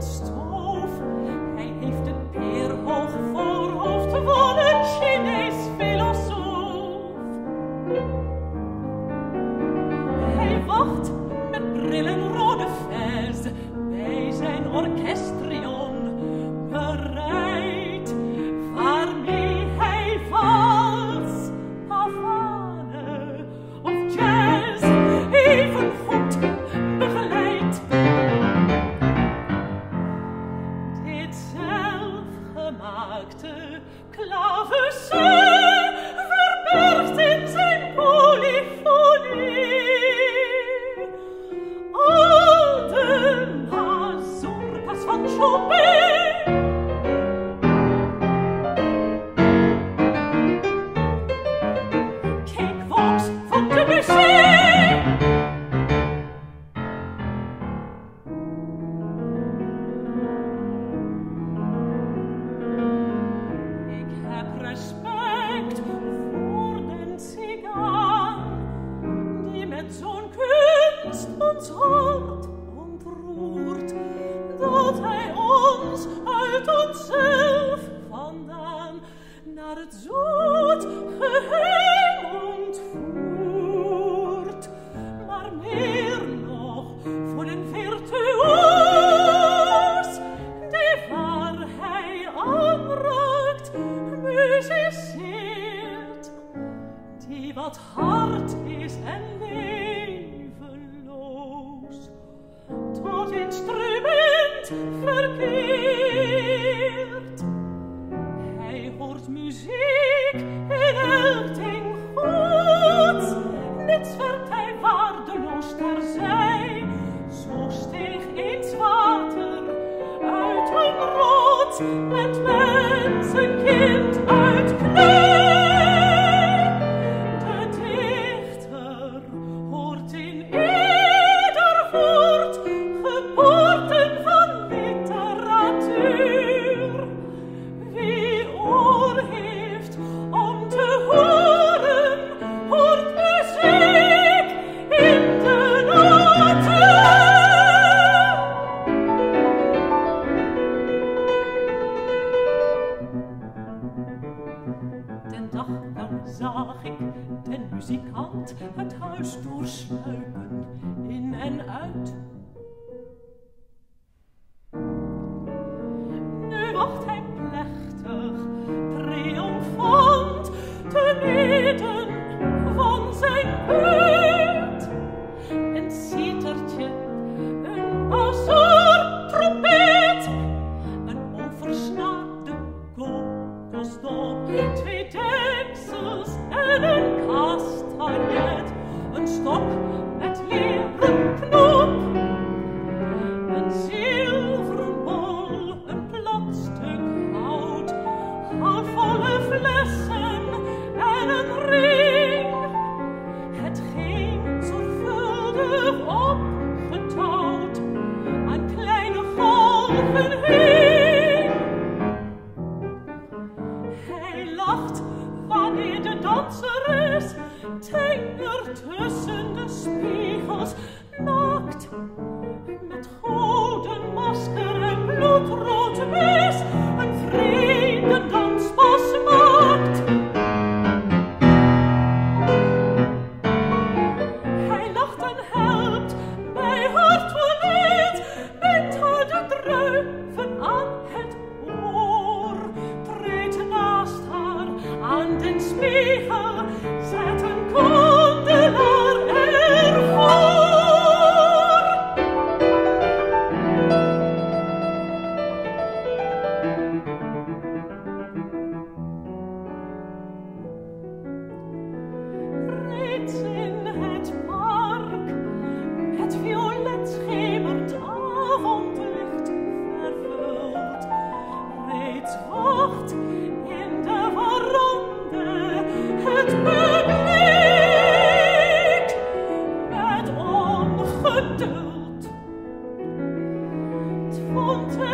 stoof. Hij heeft een peerhoog voorhoofd van een Chinees filosoof. Hij wacht met brillenrode fez bij zijn orkestrion, bereid waarmee hij vals, Havane of jazz even goed begeleidt. Dit zelfgemaakte klavecin verbergt in zijn polyfonie al de mazurkas van Chopin. Cakewalks van Debussy. Ik heb respect voor den Zigaan, die met zo'n kunst ons hart ontroert, dat hij ons uit onszelf vandaan naar het zoet geheim ontvoert. Maar meer nog voor een virtuoos, die waar hij aanraakt muziceert, die wat hard is en levenloos tot instrument verkeert. Hij hoort muziek in elk ding goeds, niets werpt hij waardeloos terzij. Zo steeg eens water uit een rots, het mensenkind uit klei. De dichter hoort in ieder woord geboorten van literatuur. Wie oor heeft om te horen, hoort muziek in de natuur. Den dag lang zag ik den muzikant het huis doorsluipen, in en uit. Nu wacht hij plechtig, triomfant, te midden van zijn buurt. Een citertje, een bassoor, trompet, een oversnaarde kokosdop, twee deksels en een castagnet, een stok met leren knop, een zilveren bol, een plat stuk hout, halfvolle flessen en een ring. Het ging zorgvuldig opgetouwd, aan kleine golven heen. Hij lacht wanneer de danseres tenger tussen de spiegels naakt, met gouden masker en bloedrood mes, een vrede danspas maakt. Hij lacht en helpt bij haar toilet, bindt haar de druiven aan het oor, treedt naast haar aan den spiegel, zet een kandelaar ervoor. Reeds in het park, het violet schemert avondlicht vervuld. Reeds wacht in de veranda het publiek met ongeduld. 't vond